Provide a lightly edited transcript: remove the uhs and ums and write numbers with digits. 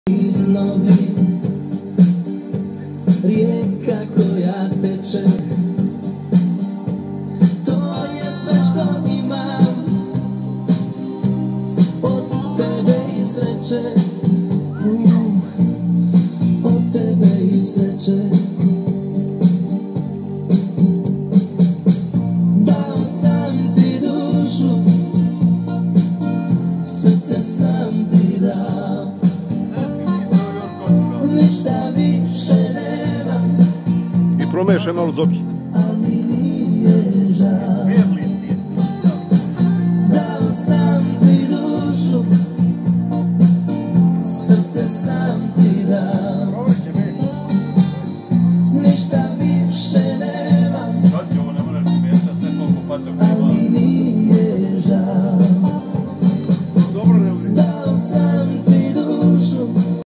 snovi, rijeka koja teče, to je sve što imam od tebe i sreće, od tebe i sreće. Dao sam ti dušu, srce sam ti dao, ništa više nema. I promeše malo Zoki. Ali nije žao. Dao sam ti dušu, srce sam ti dao.